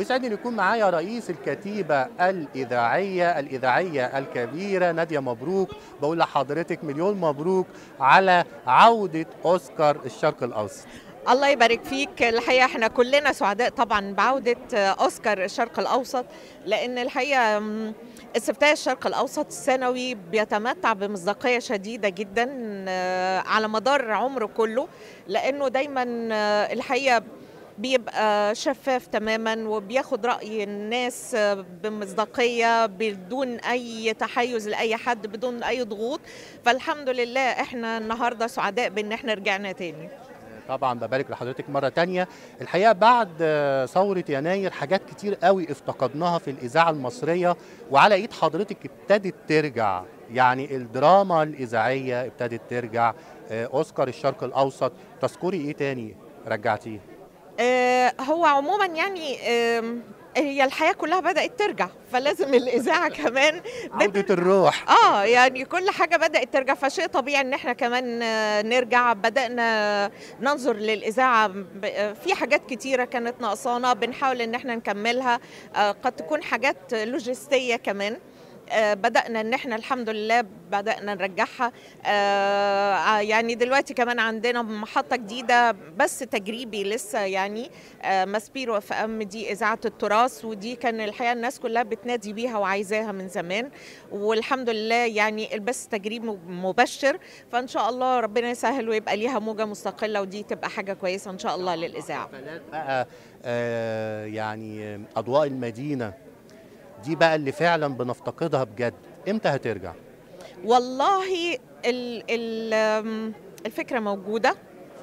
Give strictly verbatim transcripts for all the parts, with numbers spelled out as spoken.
ويسعدني ان يكون معايا رئيس الكتيبه الاذاعيه الاذاعيه الكبيره ناديه مبروك. بقول لحضرتك مليون مبروك على عوده اوسكار الشرق الاوسط. الله يبارك فيك. الحقيقه احنا كلنا سعداء طبعا بعوده اوسكار الشرق الاوسط، لان الحقيقه استفتاء الشرق الاوسط السنوي بيتمتع بمصداقيه شديده جدا على مدار عمره كله، لانه دايما الحقيقه بيبقى شفاف تماما وبياخد رأي الناس بمصداقية بدون أي تحيز لأي حد، بدون أي ضغوط. فالحمد لله احنا النهاردة سعداء بأن احنا رجعنا تاني. طبعا ببارك لحضرتك مرة تانية. الحقيقة بعد ثورة يناير حاجات كتير قوي افتقدناها في الإذاعة المصرية، وعلى إيد حضرتك ابتدت ترجع، يعني الدراما الإذاعية ابتدت ترجع. أوسكار الشرق الأوسط تذكري إيه تاني رجعتيه؟ آه هو عموما يعني آه هي الحياة كلها بدأت ترجع، فلازم الإذاعة كمان عودة الروح. اه يعني كل حاجة بدأت ترجع، فشيء طبيعي ان احنا كمان نرجع. بدأنا ننظر للإذاعة في حاجات كتيرة كانت ناقصانا، بنحاول ان احنا نكملها. آه قد تكون حاجات لوجستية كمان آه بدأنا ان احنا الحمد لله بدأنا نرجعها. آه يعني دلوقتي كمان عندنا محطة جديدة بس تجريبي لسه، يعني آه ماسبيرو اف ام، دي إذاعة التراث، ودي كان الحقيقة الناس كلها بتنادي بيها وعايزاها من زمان، والحمد لله يعني البث تجريبي مبشر. فإن شاء الله ربنا يسهل ويبقى ليها موجة مستقلة، ودي تبقى حاجة كويسة إن شاء الله للإذاعة. بقى آه يعني أضواء المدينة دي بقى اللي فعلا بنفتقدها بجد، امتى هترجع؟ والله ال ال الفكرة موجودة،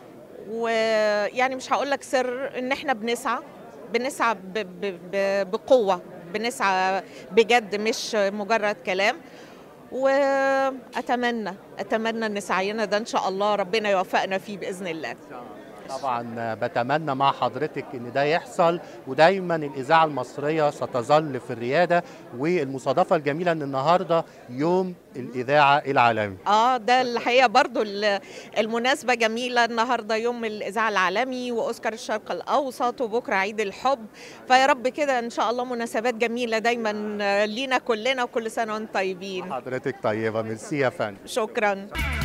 ويعني مش هقول لك سر ان احنا بنسعى بنسعى ب ب ب بقوة، بنسعى بجد مش مجرد كلام. واتمنى اتمنى ان سعينا ده ان شاء الله ربنا يوفقنا فيه باذن الله. طبعا بتمنى مع حضرتك ان ده يحصل، ودايما الاذاعه المصريه ستظل في الرياده. والمصادفه الجميله ان النهارده يوم الاذاعه العالمي. اه ده الحقيقه برضو المناسبه جميله، النهارده يوم الاذاعه العالمي واوسكار الشرق الاوسط، وبكره عيد الحب. فيا رب كده ان شاء الله مناسبات جميله دايما لينا كلنا، وكل سنه وانتم طيبين. حضرتك طيبه، ميرسي يا فندم. شكرا.